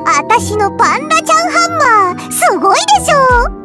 あたしのパンダちゃんハンマー、すごいでしょ。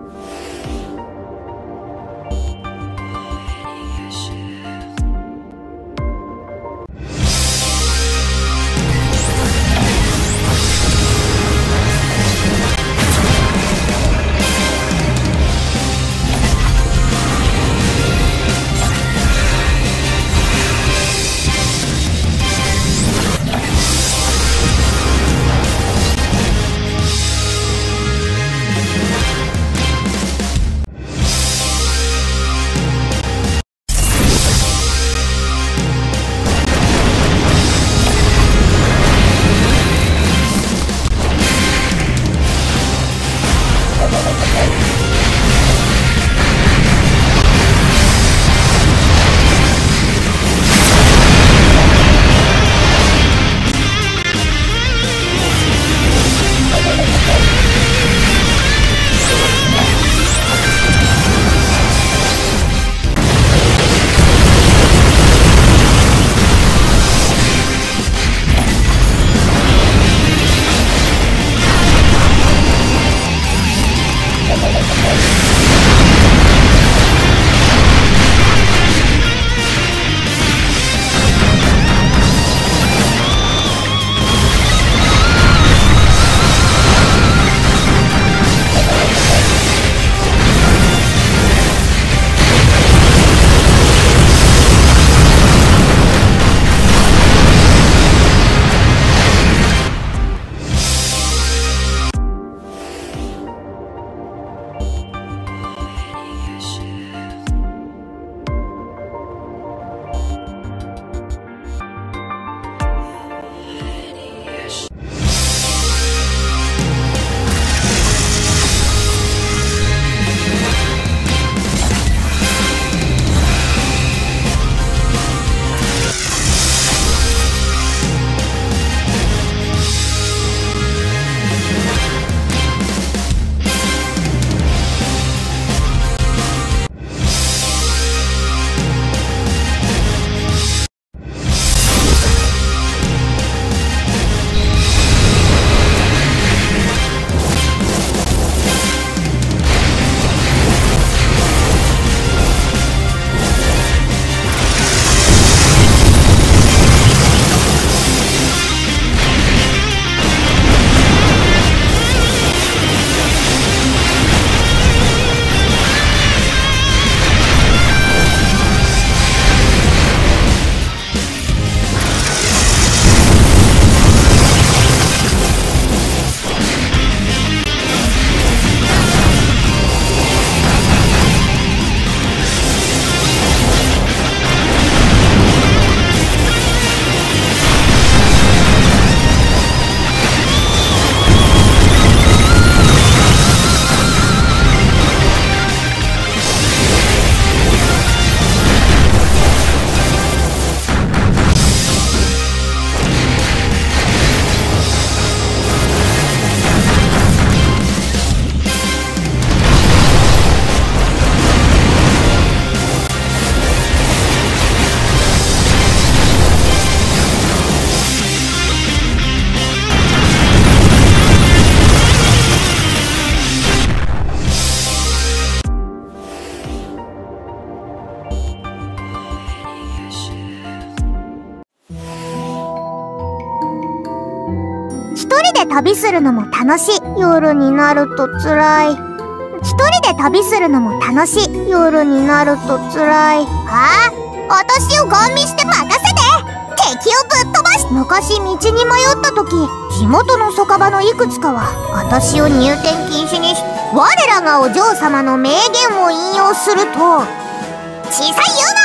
旅するのも楽しい。夜になると辛い。一人で旅するのも楽しい。夜になると辛い。ああ、私をガン見して任せて。敵をぶっ飛ばし。昔道に迷った時、地元の酒場のいくつかは私を入店禁止にし、我らがお嬢様の名言を引用すると、小さい言うな。